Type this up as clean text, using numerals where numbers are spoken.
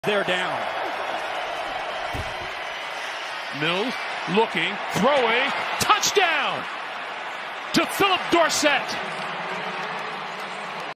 They're down. Mills looking, throwing, touchdown to Phillip Dorsett.